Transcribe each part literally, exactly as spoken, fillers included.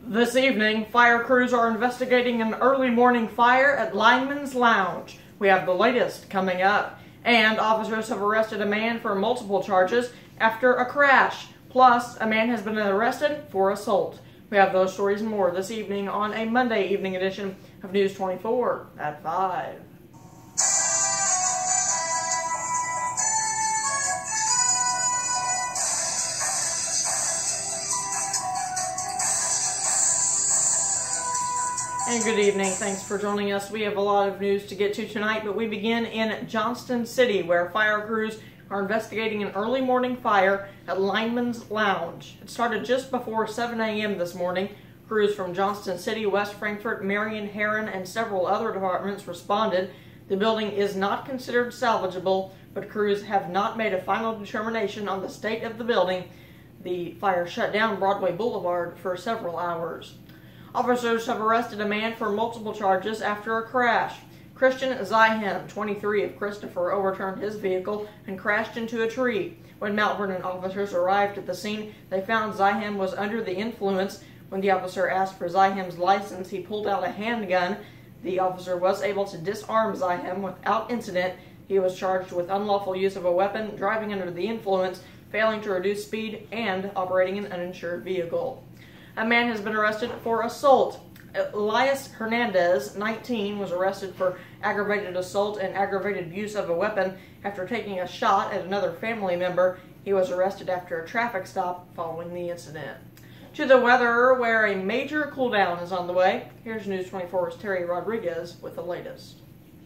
This evening, fire crews are investigating an early morning fire at Lineman's Lounge. We have the latest coming up. And officers have arrested a man for multiple charges after a crash. Plus, a man has been arrested for assault. We have those stories and more this evening on a Monday evening edition of News twenty-four at five. And good evening. Thanks for joining us. We have a lot of news to get to tonight, but we begin in Johnston City, where fire crews are investigating an early morning fire at Lineman's Lounge. It started just before seven A M this morning. Crews from Johnston City, West Frankfort, Marion, Herrin, and several other departments responded. The building is not considered salvageable, but crews have not made a final determination on the state of the building. The fire shut down Broadway Boulevard for several hours. Officers have arrested a man for multiple charges after a crash. Christian Zyhem, twenty-three, of Christopher, overturned his vehicle and crashed into a tree. When Mount Vernon officers arrived at the scene, they found Zyhem was under the influence. When the officer asked for Zyhem's license, he pulled out a handgun. The officer was able to disarm Zyhem without incident. He was charged with unlawful use of a weapon, driving under the influence, failing to reduce speed, and operating an uninsured vehicle. A man has been arrested for assault. Elias Hernandez, nineteen, was arrested for aggravated assault and aggravated use of a weapon after taking a shot at another family member. He was arrested after a traffic stop following the incident. To the weather, where a major cool down is on the way. Here's News twenty-four's Terry Rodriguez with the latest.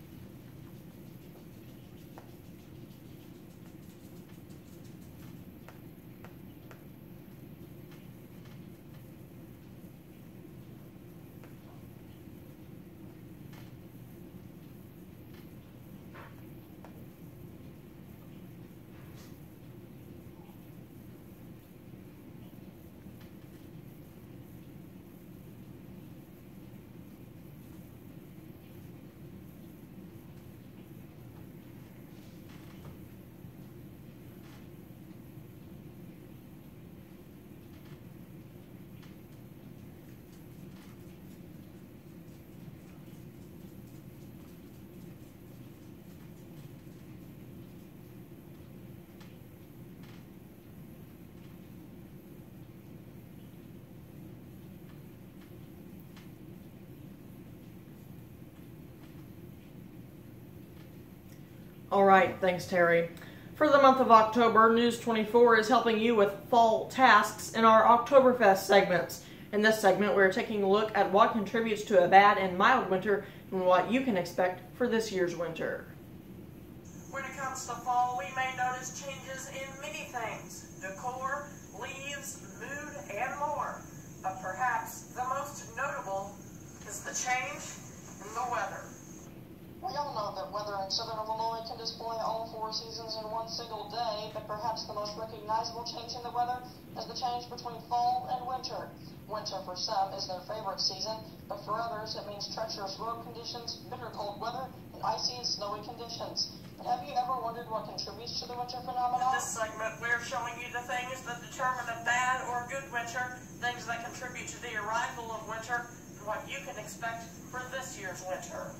All right, thanks, Terry. For the month of October, News twenty-four is helping you with fall tasks in our Oktoberfest segments. In this segment, we're taking a look at what contributes to a bad and mild winter and what you can expect for this year's winter. When it comes to fall, we may notice changes in many things: decor, leaves, mood, and more. But perhaps the most notable is the change in the weather. We all know that weather in southern Illinois can display all four seasons in one single day, but perhaps the most recognizable change in the weather is the change between fall and winter. Winter for some is their favorite season, but for others it means treacherous road conditions, bitter cold weather, and icy and snowy conditions. But have you ever wondered what contributes to the winter phenomenon? In this segment, we're showing you the things that determine a bad or good winter, things that contribute to the arrival of winter, and what you can expect for this year's winter.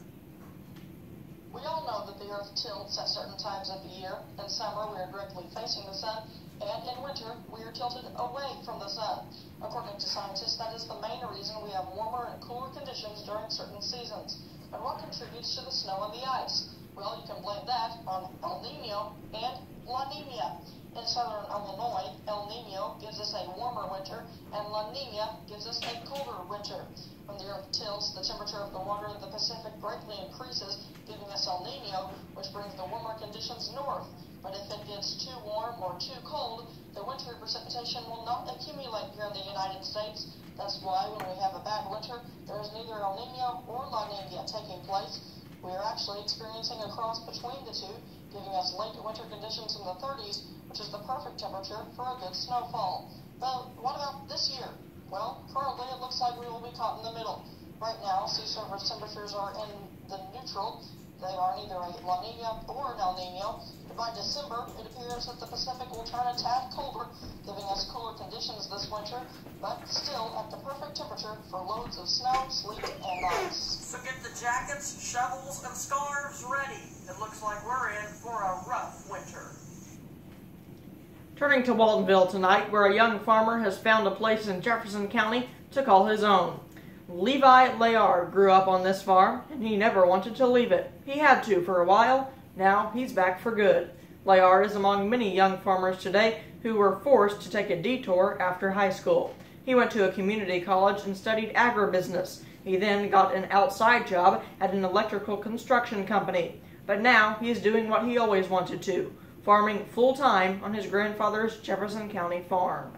We all know that the Earth tilts at certain times of the year. In summer, we are directly facing the sun, and in winter, we are tilted away from the sun. According to scientists, that is the main reason we have warmer and cooler conditions during certain seasons. But what contributes to the snow and the ice? Well, you can blame that on El Nino and La Nina. In southern Illinois, El Nino gives us a warmer winter, and La Nina gives us a colder winter. When the Earth tilts, the temperature of the water in the Pacific greatly increases, giving us El Nino, which brings the warmer conditions north. But if it gets too warm or too cold, the wintry precipitation will not accumulate here in the United States. That's why when we have a bad winter, there is neither El Nino or La Nina taking place. We are actually experiencing a cross between the two, giving us late winter conditions in the thirties, which is the perfect temperature for a good snowfall. But what about this year? Well, currently it looks like we will be caught in the middle. Right now, sea surface temperatures are in the neutral. They are neither a La Nina or an El Nino. By December, it appears that the Pacific will turn a tad colder, giving us cooler conditions this winter, but still at the perfect temperature for loads of snow, sleet, and ice. So get the jackets, shovels, and scarves ready. It looks like we're in for a rough winter. Turning to Waltonville tonight, where a young farmer has found a place in Jefferson County to call his own. Levi Layard grew up on this farm, and he never wanted to leave it. He had to for a while. Now he's back for good. Layard is among many young farmers today who were forced to take a detour after high school. He went to a community college and studied agribusiness. He then got an outside job at an electrical construction company. But now he is doing what he always wanted to, farming full-time on his grandfather's Jefferson County farm.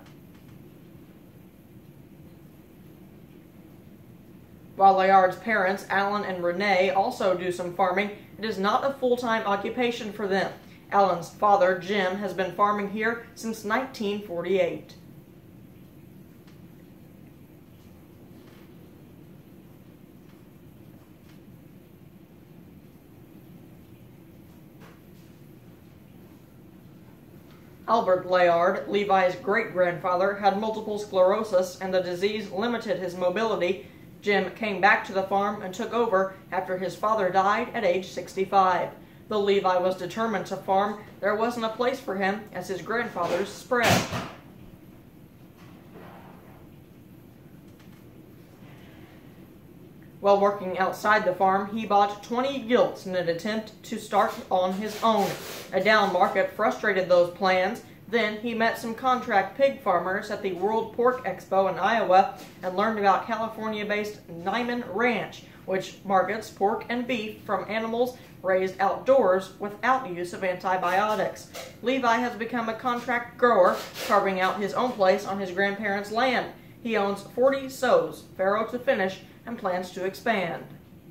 While Layard's parents, Alan and Renee, also do some farming, it is not a full-time occupation for them. Alan's father, Jim, has been farming here since nineteen forty-eight. Albert Layard, Levi's great-grandfather, had multiple sclerosis, and the disease limited his mobility. Jim came back to the farm and took over after his father died at age sixty-five. Though Levi was determined to farm, there wasn't a place for him as his grandfather's spread. While working outside the farm, he bought twenty gilts in an attempt to start on his own. A down market frustrated those plans. Then he met some contract pig farmers at the World Pork Expo in Iowa and learned about California-based Niman Ranch, which markets pork and beef from animals raised outdoors without use of antibiotics. Levi has become a contract grower, carving out his own place on his grandparents' land. He owns forty sows, farrow to finish, and plans to expand.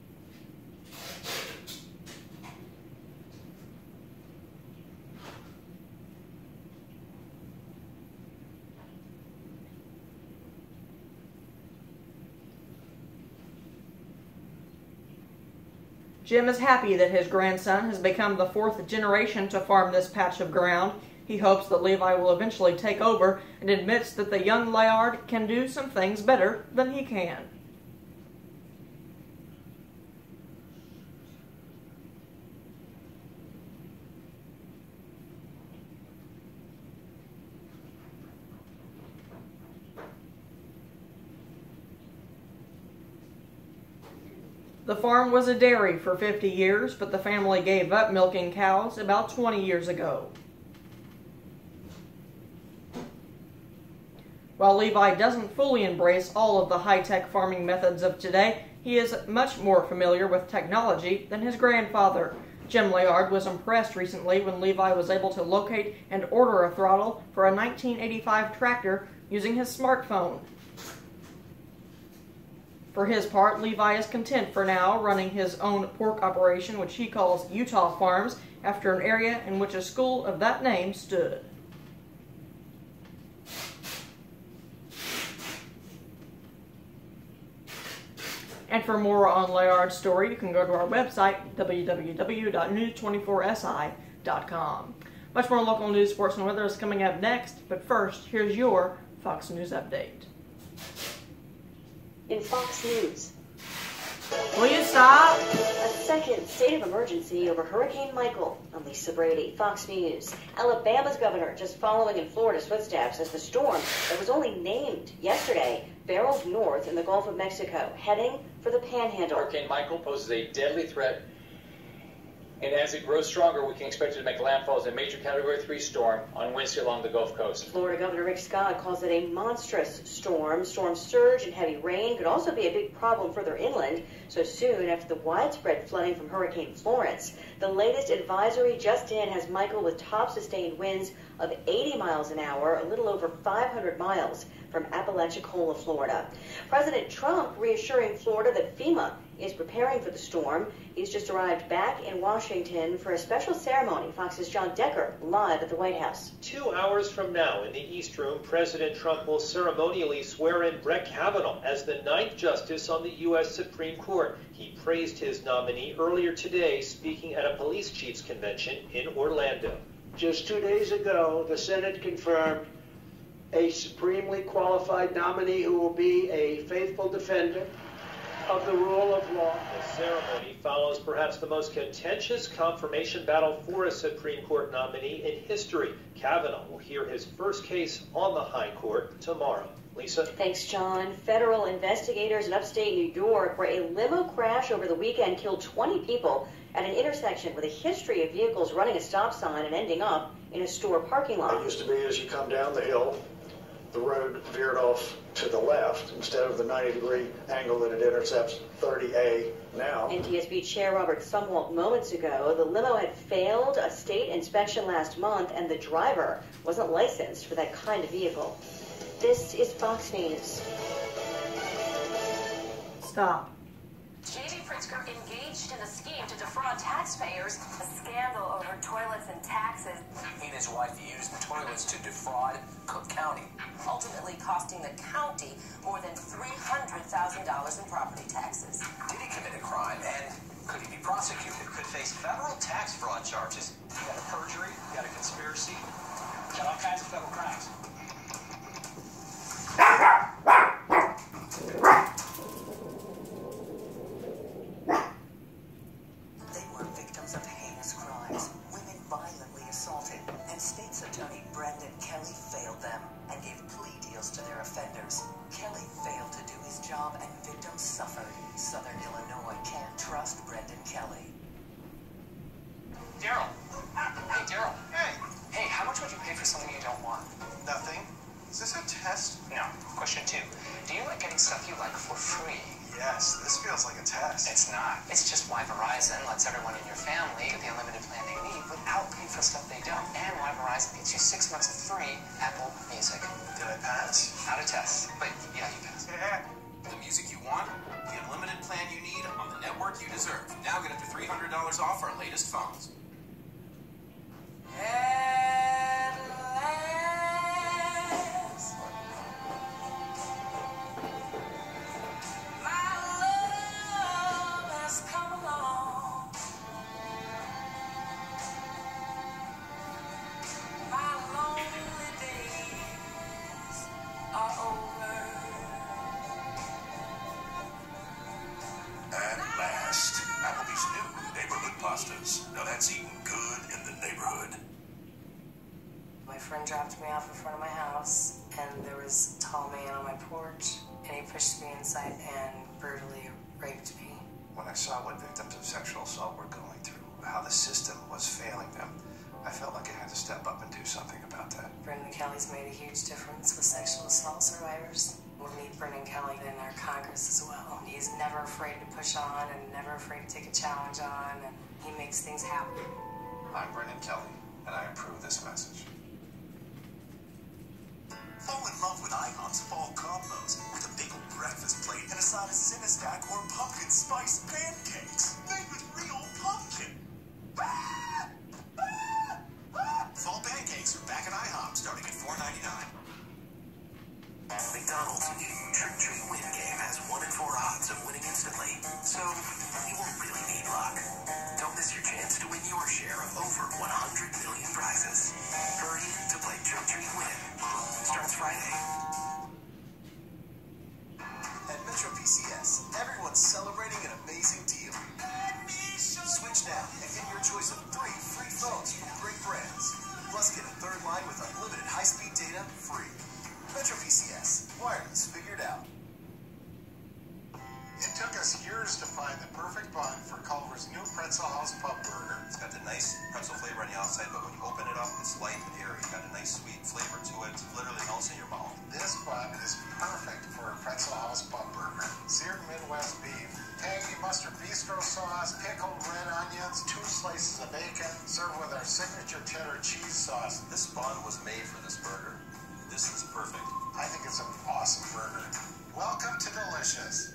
Jim is happy that his grandson has become the fourth generation to farm this patch of ground. He hopes that Levi will eventually take over and admits that the young Layard can do some things better than he can. The farm was a dairy for fifty years, but the family gave up milking cows about twenty years ago. While Levi doesn't fully embrace all of the high-tech farming methods of today, he is much more familiar with technology than his grandfather. Jim Layard was impressed recently when Levi was able to locate and order a throttle for a nineteen eighty-five tractor using his smartphone. For his part, Levi is content for now, running his own pork operation, which he calls Utah Farms, after an area in which a school of that name stood. And for more on Layard's story, you can go to our website, w w w dot news twenty-four s i dot com. Much more local news, sports, and weather is coming up next, but first, here's your Fox News Update. In Fox News. Will you stop? A second state of emergency over Hurricane Michael. I'm Lisa Brady, Fox News. Alabama's governor just following in Florida's footsteps as the storm that was only named yesterday barrels north in the Gulf of Mexico, heading for the Panhandle. Hurricane Michael poses a deadly threat, and as it grows stronger, we can expect it to make landfall as a major Category three storm on Wednesday along the Gulf Coast. Florida Governor Rick Scott calls it a monstrous storm. Storm surge and heavy rain could also be a big problem further inland, so soon after the widespread flooding from Hurricane Florence. The latest advisory just in has Michael with top sustained winds of eighty miles an hour, a little over five hundred miles from Apalachicola, Florida. President Trump reassuring Florida that FEMA is preparing for the storm. He's just arrived back in Washington for a special ceremony. Fox's John Decker live at the White House. Two hours from now in the East Room, President Trump will ceremonially swear in Brett Kavanaugh as the ninth justice on the U S Supreme Court. He praised his nominee earlier today, speaking at a police chiefs convention in Orlando. Just two days ago, the Senate confirmed a supremely qualified nominee who will be a faithful defender of the rule of law. The ceremony follows perhaps the most contentious confirmation battle for a Supreme Court nominee in history. Kavanaugh will hear his first case on the High Court tomorrow. Lisa? Thanks, John. Federal investigators in upstate New York, where a limo crash over the weekend killed twenty people at an intersection with a history of vehicles running a stop sign and ending up in a store parking lot. It used to be as you come down the hill, the road veered off to the left instead of the ninety degree angle that it intercepts thirty A now. N T S B Chair Robert Sumwalt moments ago, the limo had failed a state inspection last month and the driver wasn't licensed for that kind of vehicle. This is Fox News. Stop. J V Pritzker engaged in a scheme to defraud taxpayers. A scandal over toilets and taxes. He and his wife used the toilets to defraud Cook County, Ultimately costing the county more than three hundred thousand dollars in property taxes. Did he commit a crime, and could he be prosecuted? Could face federal tax fraud charges. You got a perjury, you got a conspiracy, you got all kinds of federal crimes. They were victims of heinous crimes, women violently assaulted, and State's Attorney Brendan Kelly failed them and gave plea deals to their offenders. Kelly failed to do his job and victims suffered. Southern Illinois can't trust Brendan Kelly. Daryl. Hey, Daryl. Hey. Hey, how much would you pay for something you don't want? Nothing. Is this a test? No. Question two. Do you like getting stuff you like for free? Yes, this feels like a test. It's not. It's just why Verizon lets everyone in your family get the unlimited plan they need without paying for stuff they don't. And why Verizon gets you six months of free Apple Music. Did I pass? Not a test. But yeah, you passed. Yeah. The music you want, the unlimited plan you need on the network you deserve. Now get up to three hundred dollars off our latest phones. Now that's eating good in the neighborhood. My friend dropped me off in front of my house, and there was a tall man on my porch, and he pushed me inside and brutally raped me. When I saw what victims of sexual assault were going through, how the system was failing them, I felt like I had to step up and do something about that. Brendan Kelly's made a huge difference with sexual assault survivors. We'll meet Brendan Kelly in our Congress as well. He's never afraid to push on and never afraid to take a challenge on, and he makes things happen. I'm Brendan Kelly, and I approve this message. Fall in love with IHOP's fall combos with a big old breakfast plate and a side of Sinistack or pumpkin spice pancakes made with real pumpkin. Ah! Ah! Ah! Fall pancakes are back at IHOP starting at four ninety-nine. McDonald's new Trick Treat Win game has one in four odds of winning instantly, so you won't really need luck. Don't miss your chance to win your share of over one hundred million prizes. Hurry to play Trick Treat Win. Starts Friday. At Metro P C S, everyone's celebrating an amazing deal. Switch now and get your choice of three free phones from great brands. Plus, get a third line with unlimited high-speed data free. Metro P C S. Wireless figured out. It took us years to find the perfect bun for Culver's new Pretzel House Pub Burger. It's got the nice pretzel flavor on the outside, but when you open it up, it's light and airy. It's got a nice sweet flavor to it. It literally melts in your mouth. This bun is perfect for a Pretzel House Pub Burger. Seared Midwest beef, tangy mustard bistro sauce, pickled red onions, two slices of bacon, served with our signature cheddar cheese sauce. This bun was made for this burger. This is perfect. I think it's an awesome burger. Welcome to Delicious.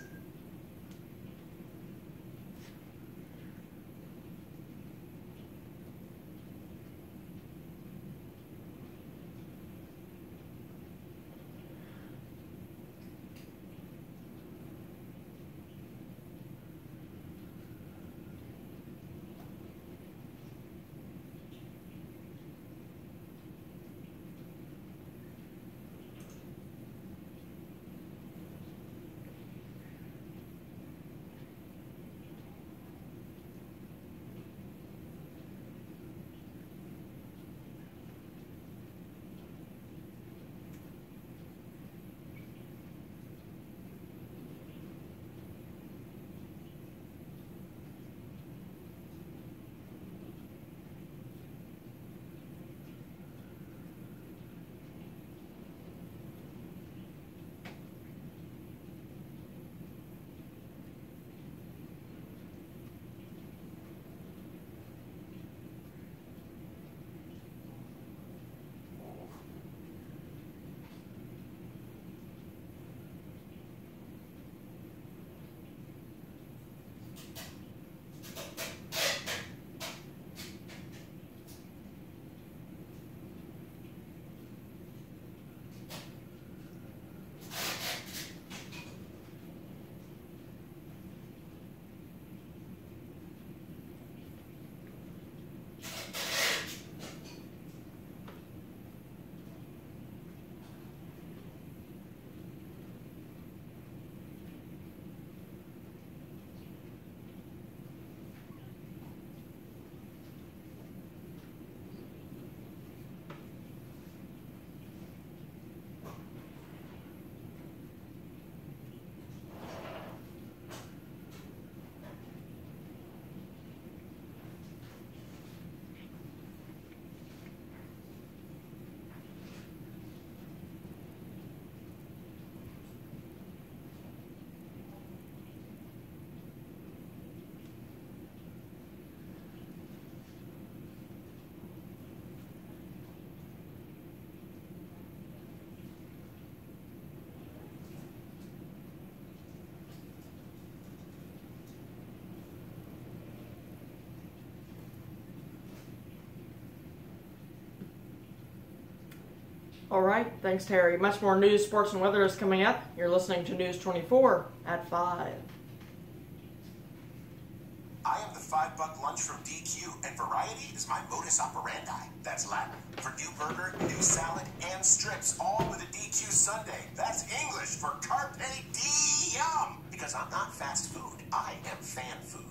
All right, thanks, Terry. Much more news, sports, and weather is coming up. You're listening to News twenty-four at five. I am the five-buck lunch from D Q, and variety is my modus operandi. That's Latin for new burger, new salad, and strips, all with a D Q Sunday. That's English for carpe diem. Because I'm not fast food. I am fan food.